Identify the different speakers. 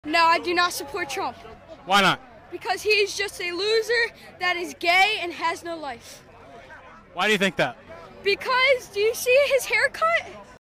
Speaker 1: No, I do not support Trump.
Speaker 2: Why not?
Speaker 1: Because he's just a loser that is gay and has no life.
Speaker 2: Why do you think that?
Speaker 1: Because, do you see his haircut?